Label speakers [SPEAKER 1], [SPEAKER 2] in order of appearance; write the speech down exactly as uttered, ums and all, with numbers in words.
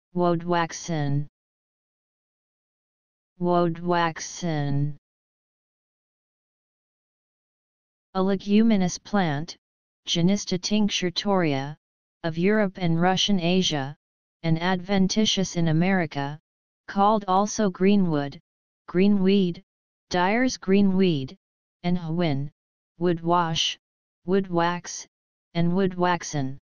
[SPEAKER 1] Woad-waxen. Woad-waxen. A leguminous plant, Genista tinctoria, of Europe and Russian Asia, and adventitious in America, called also greenwood, greenweed, dyer's greenweed, and whin, wood-wash, wood-wax, and wood-waxen.